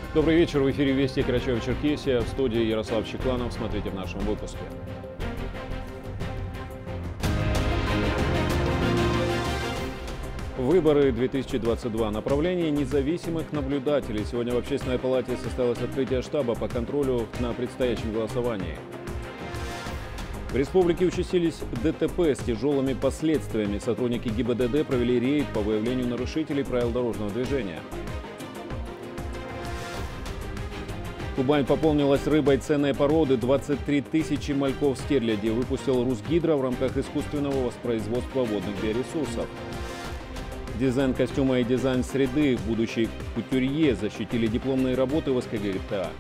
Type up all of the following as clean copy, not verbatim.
Добрый вечер. В эфире Вести Карачаево-Черкесия. В студии Ярослав Чекланов. Смотрите в нашем выпуске. Выборы 2022. Направление независимых наблюдателей. Сегодня в Общественной палате состоялось открытие штаба по контролю на предстоящем голосовании. В республике участились ДТП с тяжелыми последствиями. Сотрудники ГИБДД провели рейд по выявлению нарушителей правил дорожного движения. Кубань пополнилась рыбой ценной породы. 23 тысячи мальков стерляди выпустил Русгидро в рамках искусственного воспроизводства водных биоресурсов. Дизайн костюма и дизайн среды. Будущие кутюрье защитили дипломные работы в СКГ-ГТА.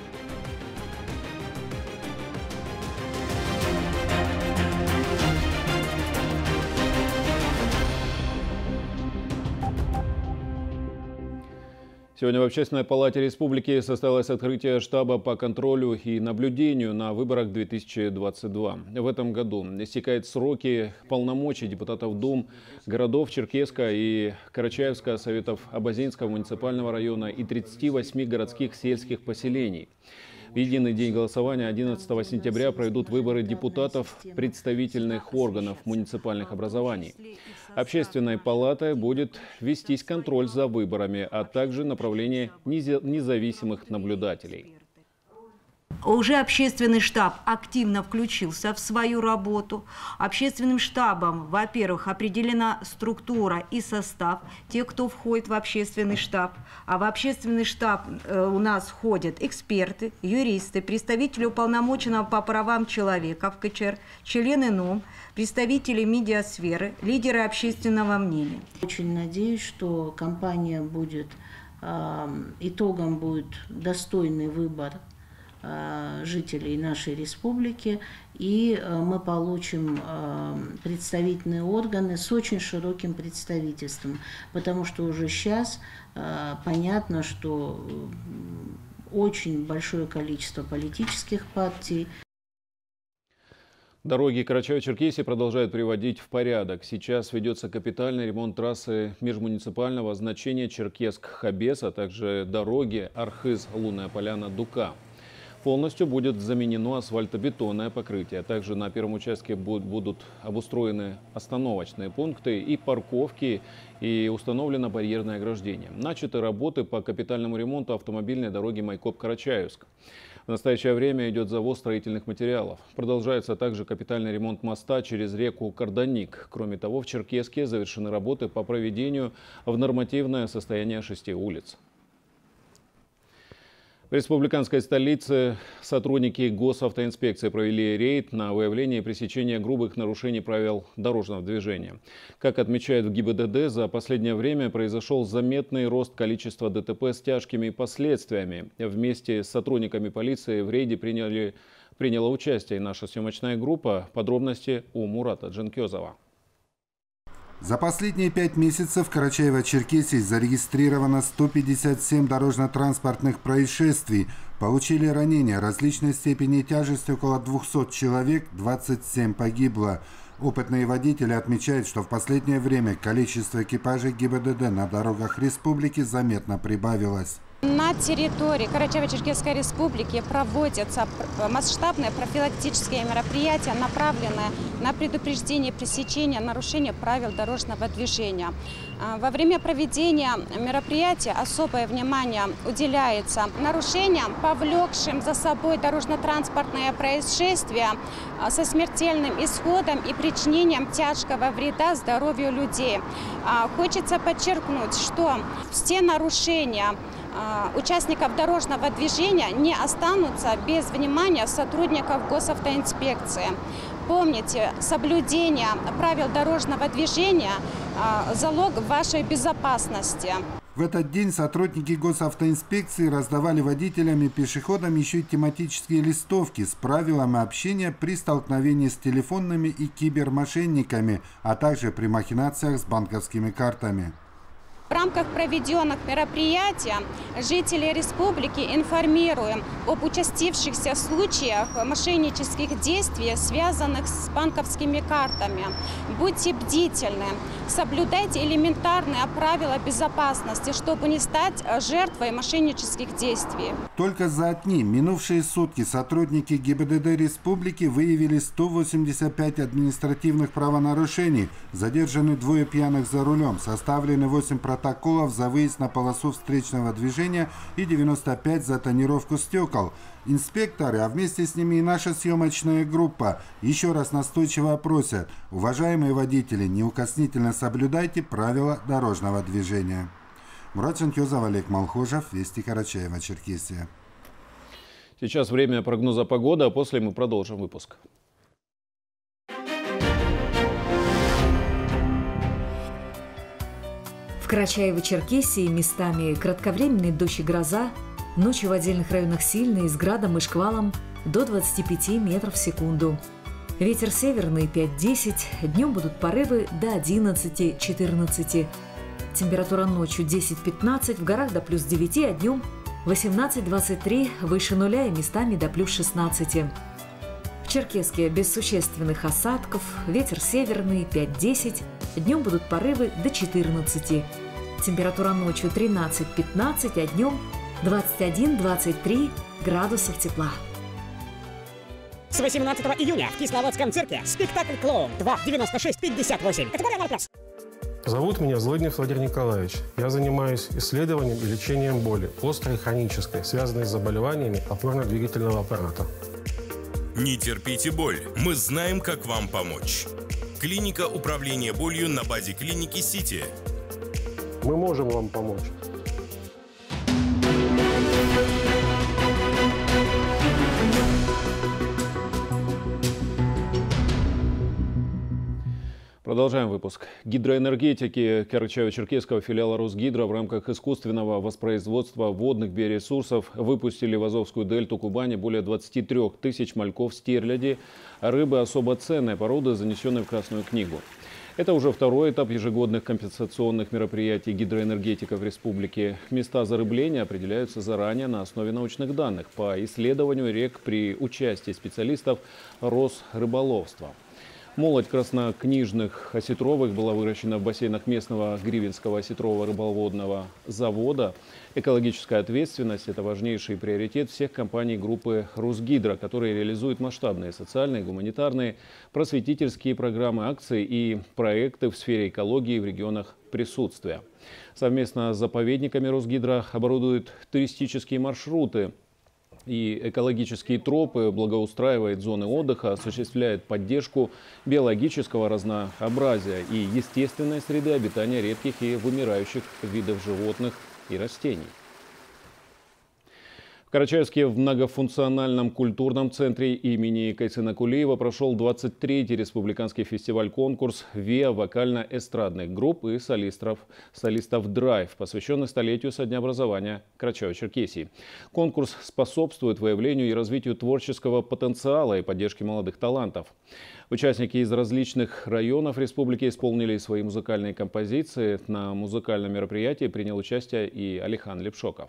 Сегодня в Общественной палате республики состоялось открытие штаба по контролю и наблюдению на выборах 2022. В этом году истекают сроки полномочий депутатов Дум городов Черкесска и Карачаевска, советов Абазинского муниципального района и 38 городских сельских поселений. В единый день голосования 11 сентября пройдут выборы депутатов представительных органов муниципальных образований. Общественной палатой будет вестись контроль за выборами, а также направление независимых наблюдателей. Уже общественный штаб активно включился в свою работу. Общественным штабом, во-первых, определена структура и состав тех, кто входит в общественный штаб. А в общественный штаб у нас входят эксперты, юристы, представители уполномоченного по правам человека в КЧР, члены НУМ, представители медиасферы, лидеры общественного мнения. Очень надеюсь, что кампания будет, итогом будет достойный выбор жителей нашей республики, и мы получим представительные органы с очень широким представительством, потому что уже сейчас понятно, что очень большое количество политических партий. Дороги Карачаево-Черкесии продолжают приводить в порядок. Сейчас ведется капитальный ремонт трассы межмуниципального значения Черкесск-Хабес, а также дороги Архыз-Лунная Поляна-Дука. Полностью будет заменено асфальтобетонное покрытие. Также на первом участке будут обустроены остановочные пункты и парковки, и установлено барьерное ограждение. Начаты работы по капитальному ремонту автомобильной дороги Майкоп-Карачаевск. В настоящее время идет завоз строительных материалов. Продолжается также капитальный ремонт моста через реку Карданик. Кроме того, в Черкесске завершены работы по проведению в нормативное состояние 6 улиц. В республиканской столице сотрудники госавтоинспекции провели рейд на выявление и пресечение грубых нарушений правил дорожного движения. Как отмечают в ГИБДД, за последнее время произошел заметный рост количества ДТП с тяжкими последствиями. Вместе с сотрудниками полиции в рейде приняла участие наша съемочная группа. Подробности у Мурата Дженкезова. За последние 5 месяцев в Карачаево-Черкесии зарегистрировано 157 дорожно-транспортных происшествий. Получили ранения различной степени тяжести около 200 человек, 27 погибло. Опытные водители отмечают, что в последнее время количество экипажей ГИБДД на дорогах республики заметно прибавилось. На территории Карачаево-Черкесской республики проводятся масштабные профилактические мероприятия, направленные на предупреждение и пресечение нарушения правил дорожного движения. Во время проведения мероприятия особое внимание уделяется нарушениям, повлекшим за собой дорожно-транспортное происшествие со смертельным исходом и причинением тяжкого вреда здоровью людей. Хочется подчеркнуть, что все нарушения участников дорожного движения не останутся без внимания сотрудников госавтоинспекции. Помните, соблюдение правил дорожного движения – залог вашей безопасности. В этот день сотрудники госавтоинспекции раздавали водителям и пешеходам еще и тематические листовки с правилами общения при столкновении с телефонными и кибермошенниками, а также при махинациях с банковскими картами. В рамках проведенных мероприятий жители республики информируем об участившихся случаях мошеннических действий, связанных с банковскими картами. Будьте бдительны, соблюдайте элементарные правила безопасности, чтобы не стать жертвой мошеннических действий. Только за одни минувшие сутки сотрудники ГИБДД республики выявили 185 административных правонарушений, задержаны 2 пьяных за рулем, составлены 8 протоколов за выезд на полосу встречного движения и 95 за тонировку стекол. Инспекторы, а вместе с ними и наша съемочная группа, еще раз настойчиво просят: уважаемые водители, неукоснительно соблюдайте правила дорожного движения. Мурат Шантьозов, Олег Малхожев, Вести, Карачаево-Черкесия. Сейчас время прогноза погоды, а после мы продолжим выпуск. В Карачаево-Черкесии местами кратковременный дождь и гроза, ночью в отдельных районах сильный, с градом и шквалом до 25 метров в секунду. Ветер северный 5-10, днем будут порывы до 11-14. Температура ночью 10-15, в горах до плюс 9, а днем 18-23, выше нуля и местами до плюс 16. В Черкесске без существенных осадков, ветер северный 5-10, днем будут порывы до 14. Температура ночью 13-15, а днем 21-23 градусов тепла. С 18 июня в Кисловодском цирке спектакль «Клоун 2» 96-58. Категория 0+. Зовут меня Злыднев Владимир Николаевич. Я занимаюсь исследованием и лечением боли, острой и хронической, связанной с заболеваниями опорно-двигательного аппарата. Не терпите боль. Мы знаем, как вам помочь. Клиника управления болью на базе клиники «Сити». Мы можем вам помочь. Продолжаем выпуск. Гидроэнергетики Карачаево-Черкесского филиала Росгидро в рамках искусственного воспроизводства водных биоресурсов выпустили в Азовскую дельту Кубани более 23 тысяч мальков стерляди, рыбы особо ценной породы, занесенной в Красную книгу. Это уже второй этап ежегодных компенсационных мероприятий гидроэнергетиков республики. Места зарыбления определяются заранее на основе научных данных по исследованию рек при участии специалистов Росрыболовства. Молоть краснокнижных осетровых была выращена в бассейнах местного Гривенского осетрового рыбоводного завода. Экологическая ответственность – это важнейший приоритет всех компаний группы Росгидро, которые реализуют масштабные социальные, гуманитарные, просветительские программы, акции и проекты в сфере экологии в регионах присутствия. Совместно с заповедниками Росгидро оборудуют туристические маршруты и экологические тропы, благоустраивает зоны отдыха, осуществляет поддержку биологического разнообразия и естественной среды обитания редких и вымирающих видов животных и растений. В Карачаевске в многофункциональном культурном центре имени Кайсына Кулиева прошел 23-й республиканский фестиваль-конкурс ВИА вокально-эстрадных групп и солистов «Драйв», посвященный столетию со дня образования Карачаево-Черкесии. Конкурс способствует выявлению и развитию творческого потенциала и поддержке молодых талантов. Участники из различных районов республики исполнили свои музыкальные композиции. На музыкальном мероприятии принял участие и Алихан Лепшоков.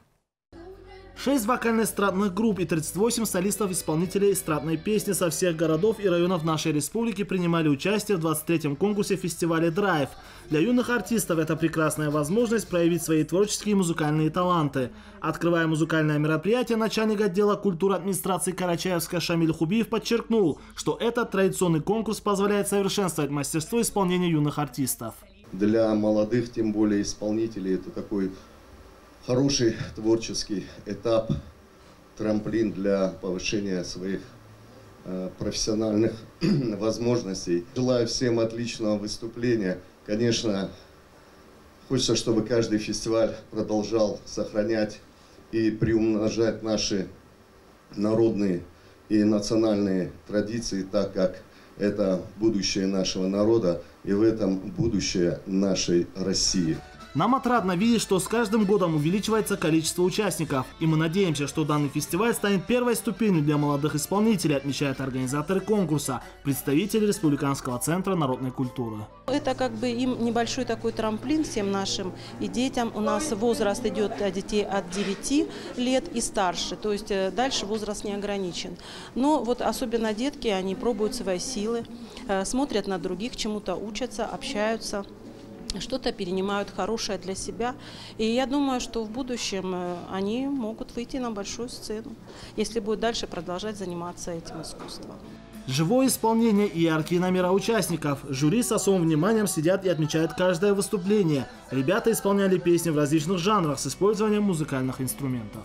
6 вокально-эстрадных групп и 38 солистов-исполнителей эстрадной песни со всех городов и районов нашей республики принимали участие в 23-м конкурсе фестиваля «Драйв». Для юных артистов это прекрасная возможность проявить свои творческие и музыкальные таланты. Открывая музыкальное мероприятие, начальник отдела культуры администрации Карачаевска Шамиль Хубиев подчеркнул, что этот традиционный конкурс позволяет совершенствовать мастерство исполнения юных артистов. Для молодых, тем более исполнителей, это такой хороший творческий этап, трамплин для повышения своих профессиональных возможностей. Желаю всем отличного выступления. Конечно, хочется, чтобы каждый фестиваль продолжал сохранять и приумножать наши народные и национальные традиции, так как это будущее нашего народа и в этом будущее нашей России. Нам отрадно видеть, что с каждым годом увеличивается количество участников. И мы надеемся, что данный фестиваль станет первой ступенью для молодых исполнителей, отмечают организаторы конкурса, представители Республиканского центра народной культуры. Это как бы им небольшой такой трамплин всем нашим и детям. У нас возраст идет детей от 9 лет и старше, то есть дальше возраст не ограничен. Но вот особенно детки, они пробуют свои силы, смотрят на других, чему-то учатся, общаются. Что-то перенимают хорошее для себя. И я думаю, что в будущем они могут выйти на большую сцену, если будут дальше продолжать заниматься этим искусством. Живое исполнение и яркие номера участников. Жюри с особым вниманием сидят и отмечают каждое выступление. Ребята исполняли песни в различных жанрах с использованием музыкальных инструментов.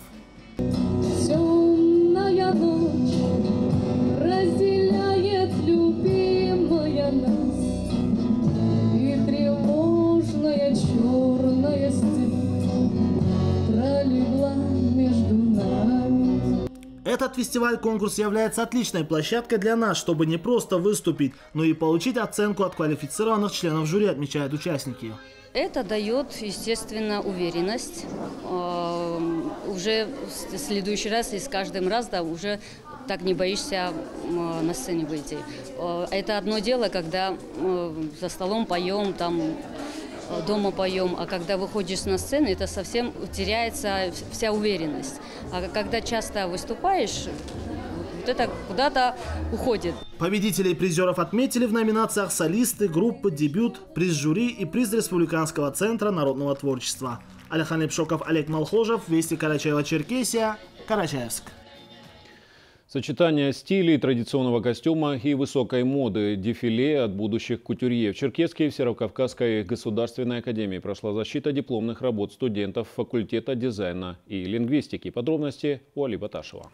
Темная ночь разделяет любимая нас, и тревожная черная степь пролегла между нами. Этот фестиваль-конкурс является отличной площадкой для нас, чтобы не просто выступить, но и получить оценку от квалифицированных членов жюри, отмечают участники. Это дает, естественно, уверенность. Уже в следующий раз и с каждым разом уже так не боишься на сцене выйти. Это одно дело, когда за столом поем, там дома поем, а когда выходишь на сцену, это совсем теряется вся уверенность. А когда часто выступаешь, вот это куда-то уходит. Победителей и призеров отметили в номинациях солисты, группы, дебют, приз жюри и приз Республиканского центра народного творчества. Алихан Лепшоков, Олег Малхожев, Вести Карачаева-Черкесия, Карачаевск. Сочетание стилей, традиционного костюма и высокой моды. Дефиле от будущих кутюрье. В Черкеске в Северокавказской государственной академии прошла защита дипломных работ студентов факультета дизайна и лингвистики. Подробности у Али Баташева.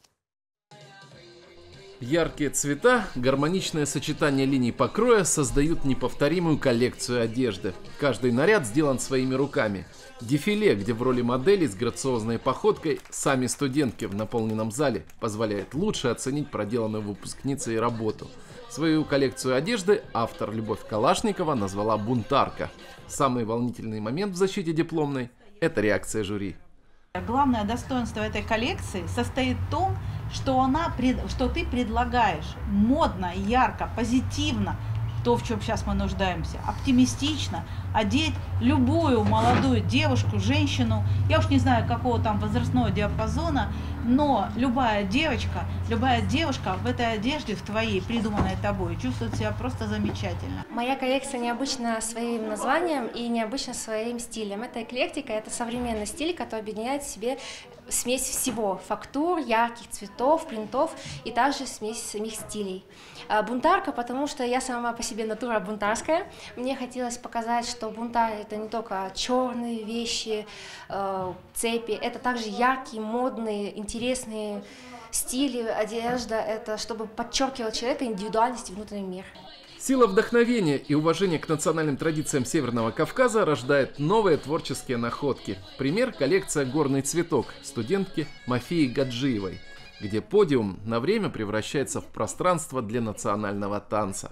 Яркие цвета, гармоничное сочетание линий покроя создают неповторимую коллекцию одежды. Каждый наряд сделан своими руками. Дефиле, где в роли модели с грациозной походкой сами студентки в наполненном зале, позволяет лучше оценить проделанную выпускницей работу. Свою коллекцию одежды автор Любовь Калашникова назвала «Бунтарка». Самый волнительный момент в защите дипломной – это реакция жюри. Главное достоинство этой коллекции состоит в том, что ты предлагаешь модно, ярко, позитивно, то, в чем сейчас мы нуждаемся, оптимистично одеть любую молодую девушку, женщину, я уж не знаю, какого там возрастного диапазона, но любая девочка в этой одежде, в твоей, придуманной тобой, чувствует себя просто замечательно. Моя коллекция необычна своим названием и необычна своим стилем. Это эклектика, это современный стиль, который объединяет в себе смесь всего: фактур, ярких цветов, принтов и также смесь самих стилей. Бунтарка, потому что я сама по себе натура бунтарская. Мне хотелось показать, что бунтарь — это не только черные вещи, цепи, это также яркие, модные, интересные стили, одежда. Это чтобы подчеркивать человека индивидуальность и внутренний мир. Сила вдохновения и уважения к национальным традициям Северного Кавказа рождает новые творческие находки. Пример – коллекция «Горный цветок» студентки Мафии Гаджиевой, где подиум на время превращается в пространство для национального танца.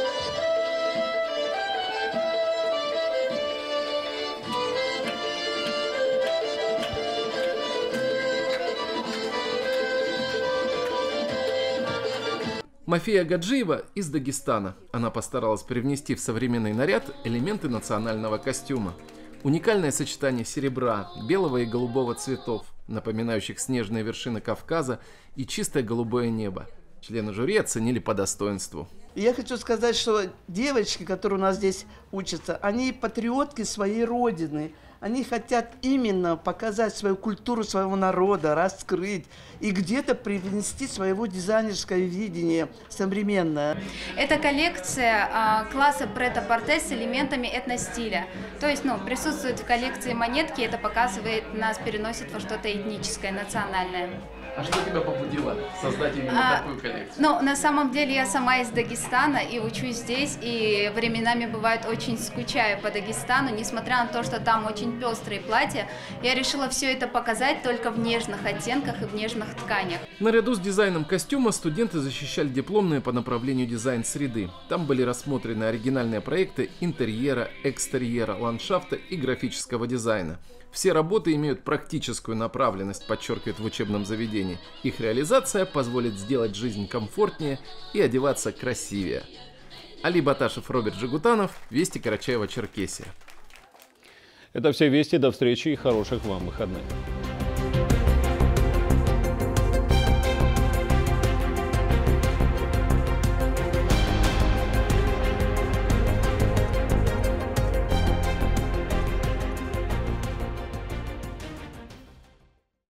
Мафия Гаджиева из Дагестана. Она постаралась привнести в современный наряд элементы национального костюма. Уникальное сочетание серебра, белого и голубого цветов, напоминающих снежные вершины Кавказа, и чистое голубое небо. Члены жюри оценили по достоинству. Я хочу сказать, что девочки, которые у нас здесь учатся, они патриотки своей родины. Они хотят именно показать свою культуру своего народа, раскрыть и где-то привнести своего дизайнерское видение современное. Это коллекция класса прет-а-порте с элементами этностиля. То есть, присутствует в коллекции монетки, это показывает нас, переносит во что-то этническое, национальное. А что тебя побудило создать именно такую коллекцию? Ну, на самом деле я сама из Дагестана и учусь здесь, и временами бывает очень скучаю по Дагестану, несмотря на то, что там очень пестрые платья, я решила все это показать только в нежных оттенках и в нежных тканях. Наряду с дизайном костюма студенты защищали дипломные по направлению дизайн среды. Там были рассмотрены оригинальные проекты интерьера, экстерьера, ландшафта и графического дизайна. Все работы имеют практическую направленность, подчеркивают в учебном заведении. Их реализация позволит сделать жизнь комфортнее и одеваться красивее. Али Баташев, Роберт Жигутанов, Вести, Карачаево-Черкесия. Это все вести. До встречи и хороших вам выходных.